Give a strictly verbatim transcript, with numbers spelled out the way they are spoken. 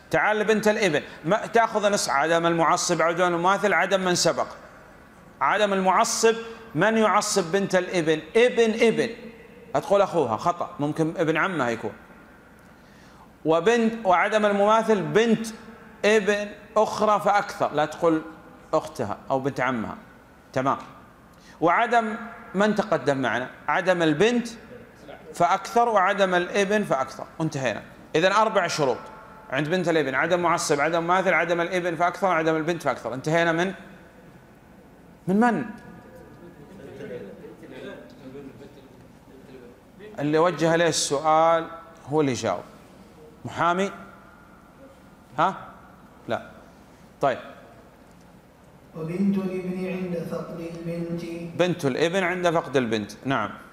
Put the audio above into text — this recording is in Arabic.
تعال لبنت الابن، ما تاخذ نص عدم المعصب عدم المماثل عدم من سبق. عدم المعصب من يعصب بنت الابن؟ ابن ابن، هتقول اخوها خطأ، ممكن ابن عمها يكون. وبنت وعدم المماثل بنت ابن اخرى فاكثر، لا تقول اختها او بنت عمها. تمام. وعدم من تقدم معنا، عدم البنت فاكثر وعدم الابن فاكثر، وانتهينا. اذا اربع شروط عند بنت الابن: عدم معصب، عدم مماثل، عدم الابن فاكثر، عدم البنت فاكثر. انتهينا من من من؟ اللي وجه له السؤال هو اللي يجاوب. محامي؟ ها؟ لا. طيب. وبنت الابن عند فقد البنت. بنت الابن عند فقد البنت، نعم.